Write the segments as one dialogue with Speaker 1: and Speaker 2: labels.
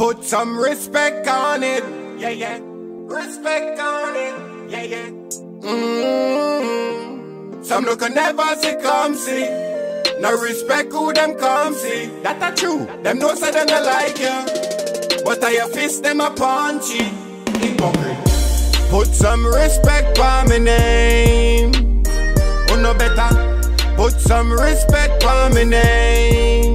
Speaker 1: Put some respect on it, yeah, yeah. Respect on it, yeah, yeah. Some look never see come see. No respect who them come see. That a true. Them know say them not like you, but I fist them a punchy. Hypocrite. Put some respect on my name. Who no better? Put some respect on my name.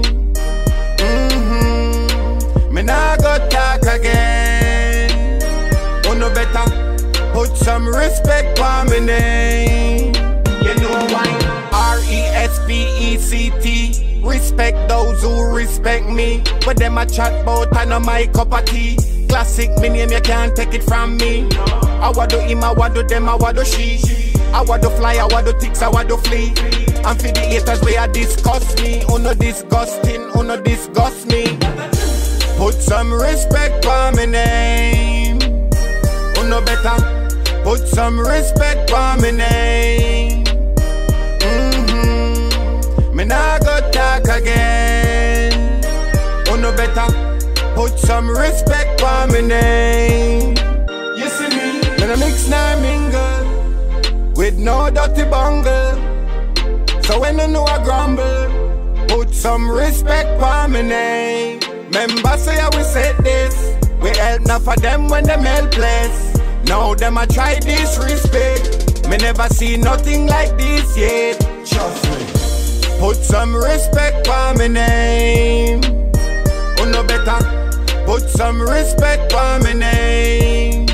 Speaker 1: Me nah go talk again. Who no better? Put some respect on my name. You know why? R-E-S-P-E-C-T. Respect those who respect me. But them a chat bout I know my cup of tea. Classic me name, you can't take it from me. I want do him, I want do them, I want do she. I want to fly, I want to ticks, I want to flee. And for the haters we are disgust me. Oh no disgusting, oh no disgust me. Put some respect on my name. Oh no better. Put some respect on my name. Me nah go talk again. Oh no better. Put some respect on my name. You see me? When I mix nor mingle with no dirty bungle. So when you know I grumble, put some respect on my name. Remember say I we said this. We help enough for them when them helpless. Now them a try disrespect. Me never see nothing like this yet. Trust me. Put some respect on my name. Oh no better. Put some respect on my name.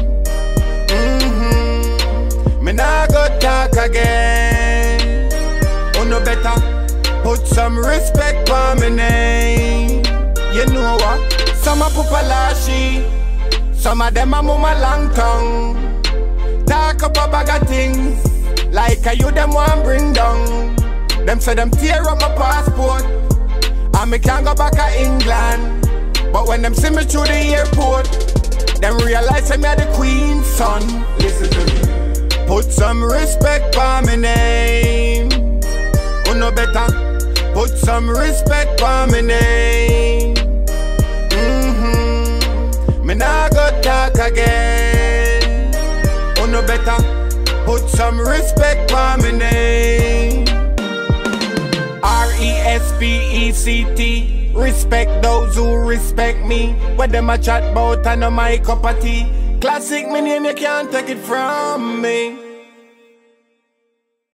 Speaker 1: Me nah go talk again. Oh no better. Put some respect on my name. You know what? Some a pupalashi, some of them a mama long tongue. Talk up a bag of things, like you them want bring down. Them say them tear up my passport, and me can't go back to England. But when them see me through the airport, them realize I'm the Queen's son. Listen to me. Put some respect on my name. Oh no better. Put some respect on my name. Me nah go talk again. Oh no better. Put some respect on my name. R-E-S-P-E-C-T. Respect those who respect me. When them a chat bout I know my cup of tea. Classic me name, you can't take it from me.